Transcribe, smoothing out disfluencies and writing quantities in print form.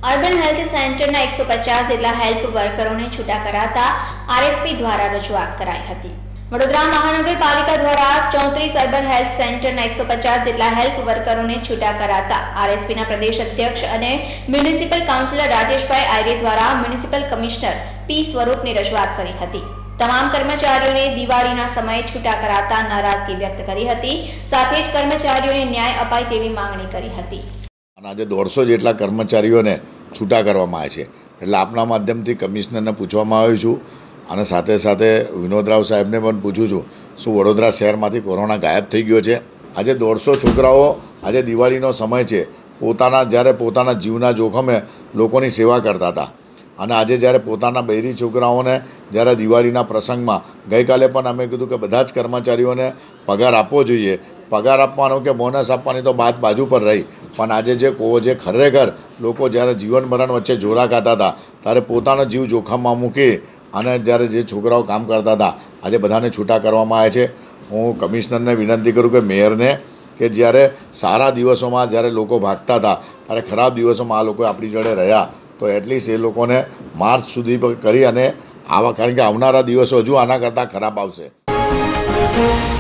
Urban health centre 150 જેટલા help વર્કરોને છૂટા કરાતા આરએસપી દ્વારા રજૂઆત કરાઈ હતી। વડોદરા મહાનગરપાલિકા દ્વારા 34 અર્બન હેલ્થ સેન્ટરના 150 જેટલા હેલ્પ વર્કરોને છૂટા કરાતા આરએસપીના પ્રદેશ અધ્યક્ષ અને મ્યુનિસિપલ કાઉન્સિલર રાજેશભાઈ આયરે દ્વારા મ્યુનિસિપલ કમિશનર પી સ્વરૂપની રજૂઆત કરી હતી। તમામ કર્મચારીઓને દિવાળીના સમયે છૂટા કરાતા નારાજગી વ્યક્ત કરી હતી। સાથે જ કર્મચારીઓને ન્યાય અપાય તેવી માંગણી કરી હતી। આજે 150 જેટલા કર્મચારીઓને છૂટા કરવામાં આવ્યા છે। એટલે આપના માધ્યમથી કમિશનરને પૂછવામાં આવ્યું છું અને સાથે સાથે વિનોદરાવ સાહેબને પણ પૂછું છું, શું વડોદરા શહેરમાંથી કોરોના ગાયબ થઈ ગયો છે? આજે 150 છોકરાઓ આજે દિવાળીનો સમય છે, જ્યારે પોતાના જીવના જોખમે લોકોની સેવા કરતા હતા અને આજે જ્યારે પોતાના બૈરી છોકરાઓને જ્યારે દિવાળીના પ્રસંગમાં ગઈકાલે પણ અમે કીધું કે બધા જ કર્મચારીઓને પગાર આપવો જોઈએ, પગાર આપવાનો કે બોનસ આપવાની તો વાત બાજુ પર રહી, પણ આજે જે ખરેખર લોકો જ્યારે જીવન મરણ વચ્ચે જોરા ખાતા હતા ત્યારે પોતાનો જીવ જોખમમાં મૂકી અને જ્યારે જે છોકરાઓ કામ કરતા હતા આજે બધાને છૂટા કરવામાં આવે છે। હું કમિશનરને વિનંતી કરું કે મેયરને કે જ્યારે સારા દિવસોમાં જ્યારે લોકો ભાગતા હતા ત્યારે ખરાબ દિવસોમાં આ લોકો આપણી જોડે રહ્યા તો એટલીસ્ટ એ લોકોને માર્ચ સુધી કરી અને કારણ કે આવનારા દિવસો હજુ આના કરતાં ખરાબ આવશે।